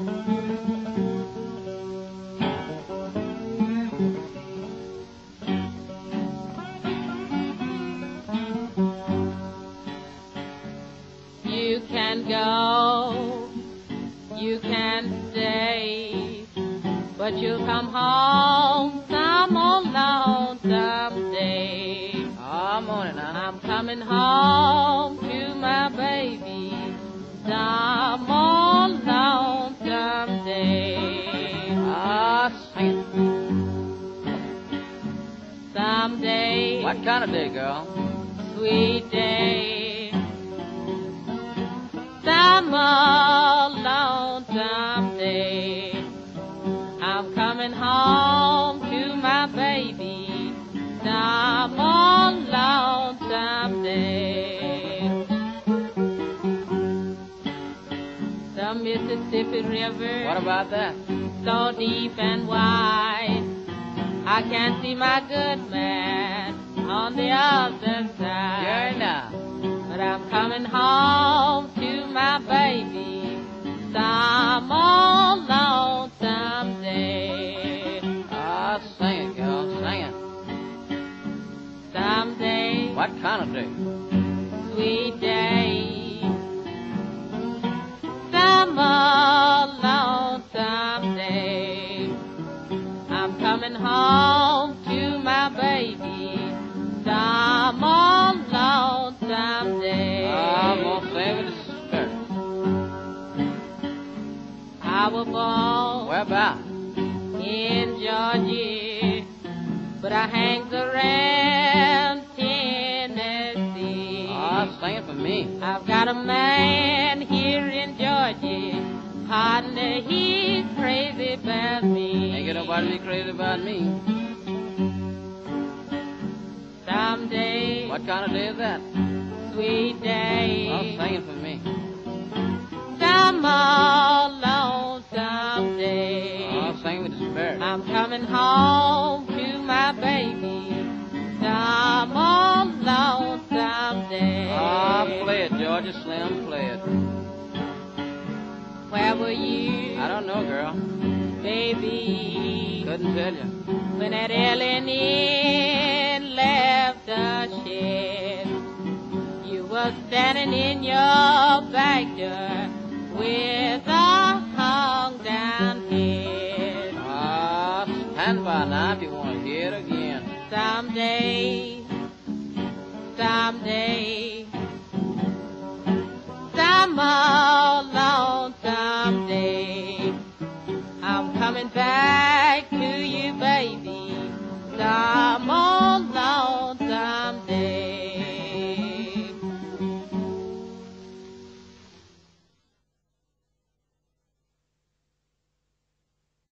You can go, you can stay, but you'll come home some old lonesome day. Oh, morning, honey. I'm coming home to my baby some old lonesome day. Ah, sing it. Someday, What kind of day, girl? sweet day, some old lonesome day. I'm coming home to my baby some old lonesome day. The Mississippi River, What about that? so deep and wide, I can't see my good man on the other side. Yeah, now. But I'm coming home to my baby some old lonesome day. Ah, sing it, girl. Sing it. Someday, What kind of day? sweet day, some old lonesome day. I'm coming home to my baby some old lonesome day. Ah, I'm gonna sing with the spirit. I was born Where about? in Georgia, but I hangs around Tennessee. Ah, sing it for me. I've got a man here in Georgia, partner, he's crazy about me. Ain't got nobody be crazy about me. Someday, What kind of day is that? sweet Oh, day, sing it for me. some old lonesome day. Oh, sing it with the spirit. I'm coming home to my baby some old lonesome day. Ah, play it, Georgia Slim, play it. Where were you, I don't know, girl. baby, Couldn't tell you. when that L&N left the shed? You were standing in your back door with a hung down head. Ah, stand by now if you want to hear it again. Someday, someday, some old lonesome day, I'm coming back